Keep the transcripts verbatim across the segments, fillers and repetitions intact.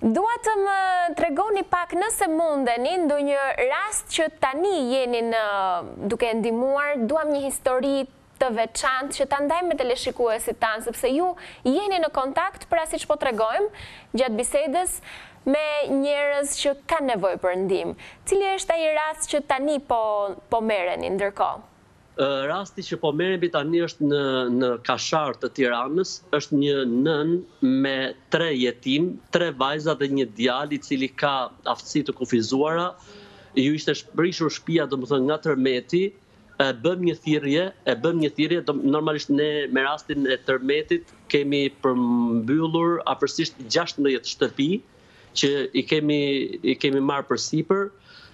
Dua të më tregoni pak nëse mundeni ndonjë rast që tani jeni në duke ndihmuar, duam një histori të veçantë që ta ndajmë me teleshikuesit tanë, sepse ju jeni në kontakt, pra siç po tregojmë gjatë bisedës, me njerëz që kanë nevojë për ndihmë. Cili është ai rast që tani po po merreni ndërkohë? Rasti që po merremi tani është në në Kashar të Tiranës, është një nën me tre jetim, tre vajza dhe një djalë i cili ka aftësi të kufizuara. Ju ishte shprishur shtëpia, domethënë nga tërmeti, e bëm një thirrje, e bëm një thirrje, normalisht ne me rastin e tërmetit kemi përmbyllur afërsisht gjashtëdhjetë shtëpi që i kemi i kemi marrë përsipër.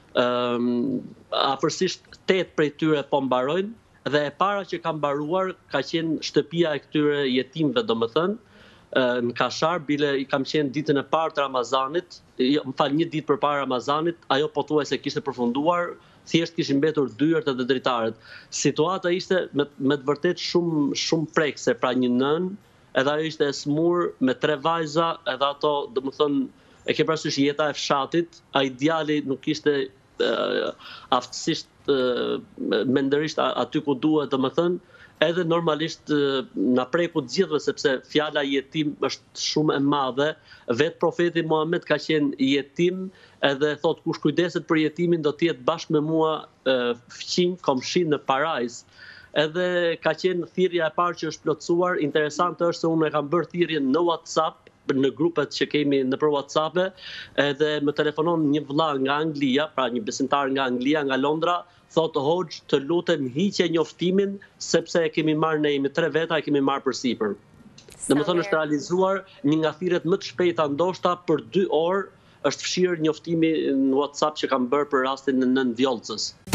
Um, afërsisht tetë prej tyre po mbarojnë dhe e para që ka mbaruar ka qenë shtëpia e këtyre jetimëve, domethënë në Kashar, bile i kam qenë ditën e parë të Ramazanit, më fal, një ditë përpara Ramazanit, ajo pothuajse kishte përfunduar, thjesht kishin mbetur dyert dhe dritaret. Situata ishte me, me të vërtet shumë shumë prekse, pra një nën, edhe ajo ishte e smur me tre vajza, edhe ato, domethënë, e ke parasysh jeta e fshatit, ai djali nuk ishte uh, aftësisht uh, mendërisht aty ku duhet, domethënë, edhe normalisht uh, na preku të gjithëve sepse fjala jetim është shumë e madhe. Vetë profeti Muhammed ka qenë jetim, edhe thot kush kujdeset për jetimin do të jetë bashkë me mua uh, fëmijë, komshi në parajs. Edhe ka qenë thirrja e parë që është plotësuar. Interesante është se unë e kam bërë thirrjen në WhatsApp, në grupet që kemi në për WhatsApp, edhe më telefonon një vëlla nga Anglia, pra një besimtar nga Anglia, nga Londra, thotë Hoxh, të lutem hiqe njoftimin sepse e kemi marrë ne jemi tre veta, e kemi marrë përsipër. Domethënë është realizuar një nga thirrjet më të shpejta ndoshta për dy orë, është fshirë njoftimi në WhatsApp që kam bërë për rastin në Nën Vjollcës.